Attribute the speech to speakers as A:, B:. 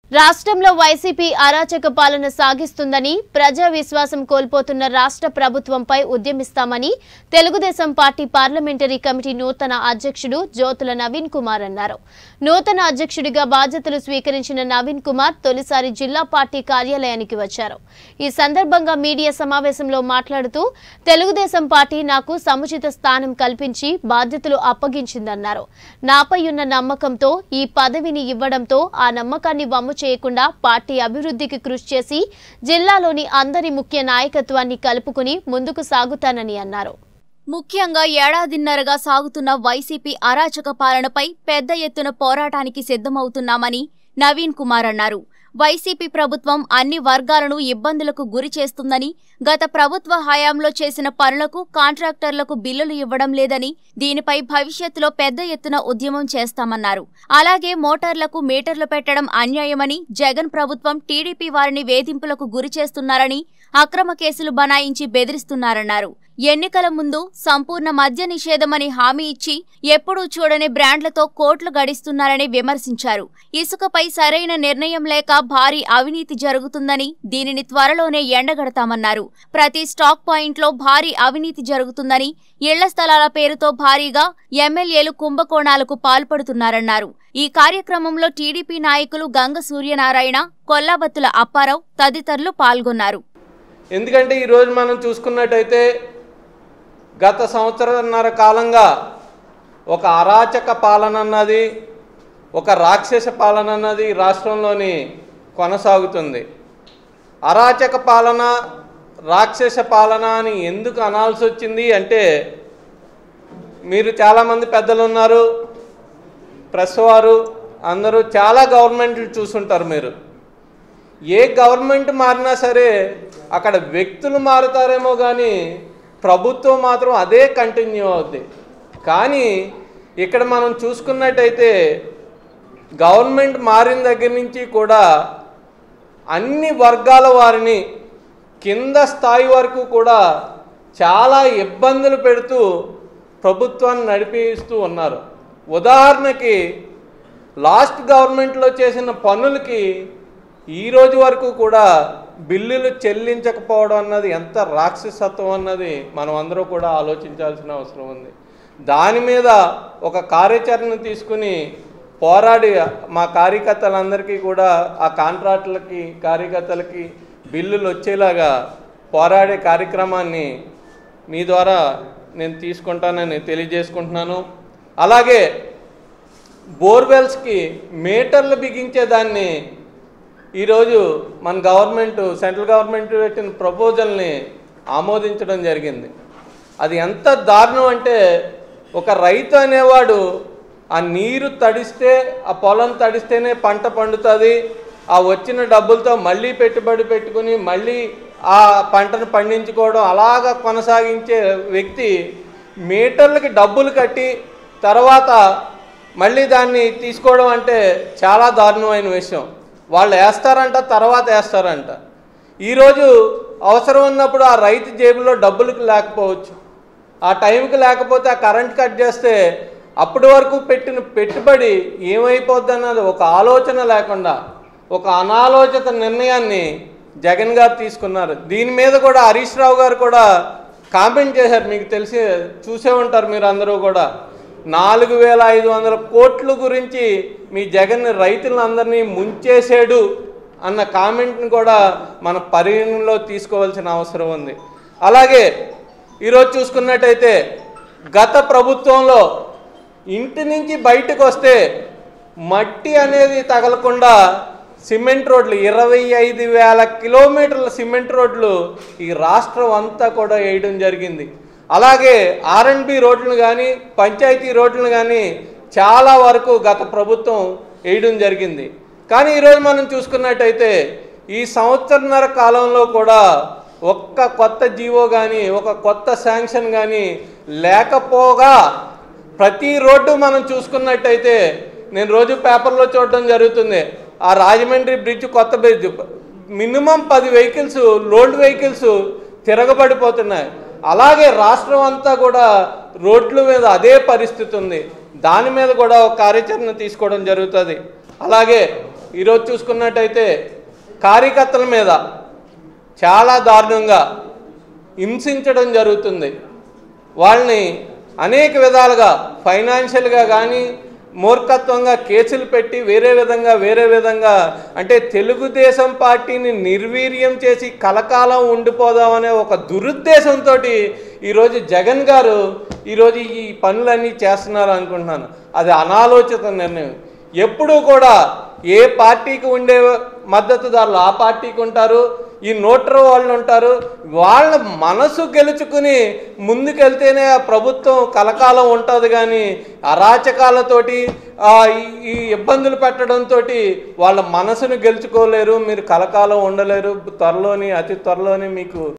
A: రాష్ట్రంలో వైసీపీ అరాచక పాలన సాగిస్తుందని ప్రజా విశ్వాసం కోల్పోతున్న రాష్ట్ర ప్రభుత్వంపై ఉద్యమిస్తామని తెలుగుదేశం పార్టీ పార్లమెంటరీ కమిటీ నూతన అధ్యక్షుడు జ్యోతుల నవీన్ కుమార్ అన్నారు. నూతన అధ్యక్షుడిగా బాధ్యతలు స్వీకరించిన నవీన్ కుమార్ తొలిసారి జిల్లా పార్టీ కార్యాలయానికి వచ్చారు. ఈ సందర్భంగా మీడియా సమావేశంలో మాట్లాడుతూ తెలుగుదేశం పార్టీ నాకు సముచిత స్థానం కల్పించి బాధ్యతలు అప్పగించిందన్నారు. నాపై ఉన్న నమ్మకంతో ఈ పదవిని ఇవ్వడంతో ఆ నమ్మకాన్ని వమ్ము చేయకుండా పార్టీ అభివృద్ధికి కృషి చేసి జిల్లాలోని అందరి ముఖ్య నాయకత్వాన్ని కలుపుకుని ముందుకు సాగుతానని అన్నారు.
B: ముఖ్యంగా ఏడాదిన్నరగా సాగుతున్న వైసీపీ అరాచక పాలనపై పెద్ద ఎత్తున పోరాటానికి సిద్ధమవుతున్నామని నవీన్ కుమార్ అన్నారు. వైసీపీ ప్రభుత్వం అన్ని వర్గాలను ఇబ్బందులకు గురి చేస్తుందని, గత ప్రభుత్వ హయాంలో చేసిన పనులకు కాంట్రాక్టర్లకు బిల్లులు ఇవ్వడం లేదని, దీనిపై భవిష్యత్తులో పెద్ద ఎత్తున ఉద్యమం చేస్తామన్నారు. అలాగే మోటార్లకు మీటర్లు పెట్టడం అన్యాయమని, జగన్ ప్రభుత్వం టీడీపీ వారిని వేధింపులకు గురి చేస్తున్నారని, అక్రమ కేసులు బనాయించి బెదిరిస్తున్నారన్నారు. ఎన్నికల ముందు సంపూర్ణ మద్య నిషేధమని హామీ ఇచ్చి ఎప్పుడూ చూడని బ్రాండ్లతో కోట్లు గడిస్తున్నారని విమర్శించారు. ఇసుకపై సరైన నిర్ణయం లేక భారీ అవినీతి జరుగుతుందని, దీనిని త్వరలోనే ఎండగడతామన్నారు. ప్రతి స్టాక్ పాయింట్లో భారీ అవినీతి జరుగుతుందని, ఇళ్ల స్థలాల పేరుతో భారీగా ఎమ్మెల్యేలు కుంభకోణాలకు పాల్పడుతున్నారన్నారు. ఈ కార్యక్రమంలో టీడీపీ నాయకులు గంగ సూర్యనారాయణ, కొల్లాబత్తుల అప్పారావు తదితరులు పాల్గొన్నారు.
C: ఎందుకంటే ఈరోజు మనం చూసుకున్నట్టయితే గత సంవత్సరన్నర కాలంగా ఒక అరాచక పాలన అన్నది, ఒక రాక్షస పాలన అన్నది రాష్ట్రంలోని కొనసాగుతుంది. అరాచక పాలన, రాక్షస పాలన అని ఎందుకు అనాల్సి వచ్చింది అంటే, మీరు చాలామంది పెద్దలు ఉన్నారు, ప్రెస్ వారు అందరూ చాలా గవర్నమెంట్లు చూసుంటారు. మీరు ఏ గవర్నమెంట్ మారినా సరే అక్కడ వ్యక్తులు మారుతారేమో కానీ ప్రభుత్వం మాత్రం అదే కంటిన్యూ అవుద్ది. కానీ ఇక్కడ మనం చూసుకున్నట్టయితే గవర్నమెంట్ మారిన దగ్గర నుంచి కూడా అన్ని వర్గాల వారిని కింద స్థాయి వరకు కూడా చాలా ఇబ్బందులు పెడుతూ ప్రభుత్వాన్ని నడిపిస్తూ ఉన్నారు. ఉదాహరణకి లాస్ట్ గవర్నమెంట్లో చేసిన పనులకి ఈ రోజు వరకు కూడా బిల్లులు చెల్లించకపోవడం అన్నది ఎంత రాక్షసత్వం అన్నది మనం అందరూ కూడా ఆలోచించాల్సిన అవసరం ఉంది. దాని మీద ఒక కార్యాచరణ తీసుకుని పోరాడి మా కార్యకర్తలందరికీ కూడా ఆ కాంట్రాక్టులకి కార్యకర్తలకి బిల్లులు వచ్చేలాగా పోరాడే కార్యక్రమాన్ని మీ ద్వారా నేను తీసుకుంటానని తెలియజేసుకుంటున్నాను. అలాగే బోర్వెల్స్కి మీటర్లు బిగించేదాన్ని ఈరోజు మన గవర్నమెంట్, సెంట్రల్ గవర్నమెంట్ పెట్టిన ప్రపోజల్ని ఆమోదించడం జరిగింది. అది ఎంత దారుణం అంటే, ఒక రైతు అనేవాడు ఆ నీరు తడిస్తే, ఆ పొలం తడిస్తేనే పంట పండుతుంది, ఆ వచ్చిన డబ్బులతో మళ్ళీ పెట్టుబడి పెట్టుకుని మళ్ళీ ఆ పంటను పండించుకోవడం అలాగా కొనసాగించే వ్యక్తి మీటర్లకి డబ్బులు కట్టి తర్వాత మళ్ళీ దాన్ని తీసుకోవడం అంటే చాలా దారుణమైన విషయం. వాళ్ళు వేస్తారంట, తర్వాత వేస్తారంట. ఈరోజు అవసరం ఉన్నప్పుడు ఆ రైతు జేబులో డబ్బులకు లేకపోవచ్చు, ఆ టైంకి లేకపోతే ఆ కరెంట్ కట్ చేస్తే అప్పటి వరకు పెట్టిన పెట్టుబడి ఏమైపోద్ది అన్నది ఒక ఆలోచన లేకుండా ఒక అనాలోచిత నిర్ణయాన్ని జగన్ గారు తీసుకున్నారు. దీని మీద కూడా హరీష్ రావు గారు కూడా కామెంట్ చేశారు. మీకు తెలిసి చూసే ఉంటారు మీరు అందరూ కూడా. 4500 కోట్ల గురించి మీ జగన్ రైతులందరినీ ముంచేసాడు అన్న కామెంట్ని కూడా మన పరిగణనలో తీసుకోవాల్సిన అవసరం ఉంది. అలాగే ఈరోజు చూసుకున్నట్టయితే గత ప్రభుత్వంలో ఇంటి నుంచి బయటకు వస్తే మట్టి అనేది తగలకుండా సిమెంట్ రోడ్లు 25,000 కిలోమీటర్ల సిమెంట్ రోడ్లు ఈ రాష్ట్రం అంతా కూడా వేయడం జరిగింది. అలాగే R&B రోడ్లను కానీ పంచాయతీ రోడ్లను కానీ చాలా వరకు గత ప్రభుత్వం వేయడం జరిగింది. కానీ ఈరోజు మనం చూసుకున్నట్టయితే ఈ సంవత్సరన్నర కాలంలో కూడా ఒక్క కొత్త జీవో కానీ ఒక కొత్త శాంక్షన్ కానీ లేకపోగా ప్రతి రోడ్డు మనం చూసుకున్నట్టయితే, నేను రోజు పేపర్లో చూడడం జరుగుతుంది, ఆ రాజమండ్రి బ్రిడ్జ్, కొత్త bridge minimum 10 vehicles, load vehicles తిరగబడిపోతున్నాయి. అలాగే రాష్ట్రం అంతా కూడా రోడ్ల మీద అదే పరిస్థితి ఉంది. దాని మీద కూడా ఒక కార్యాచరణ తీసుకోవడం జరుగుతుంది. అలాగే ఈరోజు చూసుకున్నట్టయితే కార్యకర్తల మీద చాలా దారుణంగా హింసించడం జరుగుతుంది. వాళ్ళని అనేక విధాలుగా ఫైనాన్షియల్గా కానీ మూర్ఖత్వంగా కేసులు పెట్టి వేరే విధంగా అంటే తెలుగుదేశం పార్టీని నిర్వీర్యం చేసి కలకాలం ఉండిపోదామనే ఒక దురుద్దేశంతో ఈరోజు జగన్ గారు ఈరోజు ఈ పనులన్నీ చేస్తున్నారు అనుకుంటున్నాను. అది అనాలోచిత నిర్ణయం. ఎప్పుడూ కూడా ఏ పార్టీకి ఉండే మద్దతుదారులు ఆ పార్టీకి ఉంటారు, ఈ నోటరు వాళ్ళు ఉంటారు. వాళ్ళ మనసు గెలుచుకుని ముందుకెళ్తేనే ఆ ప్రభుత్వం కలకాలం ఉంటుంది. కానీ అరాచకాలతోటి ఈ ఇబ్బందులు పెట్టడంతో వాళ్ళ మనసును గెలుచుకోలేరు. మీరు కలకాలం ఉండలేరు. అతి త్వరలోనే మీకు